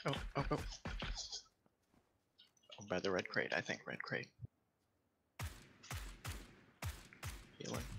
Oh, oh, oh. Oh, by the red crate, I think red crate. Healing.